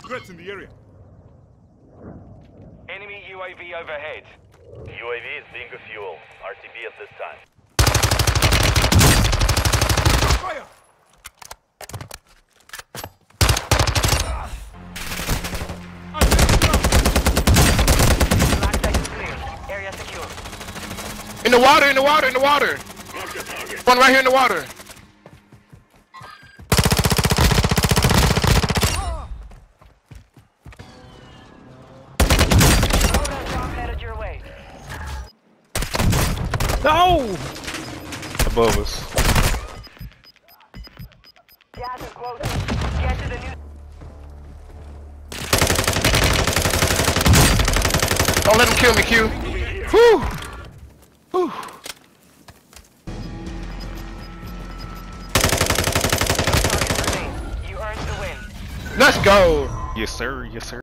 threats in the area. Enemy UAV overhead. UAV is being a fuel. RTB at this time. Fire! Black site is clear. Area secure. In the water, in the water, in the water. One right here in the water. Loadout drop headed your way. No! Above us. Gas is closing. Get to the new. Don't let him kill me, Q. Whew. Whew. You earned the win. Let's go. Yes, sir. Yes, sir.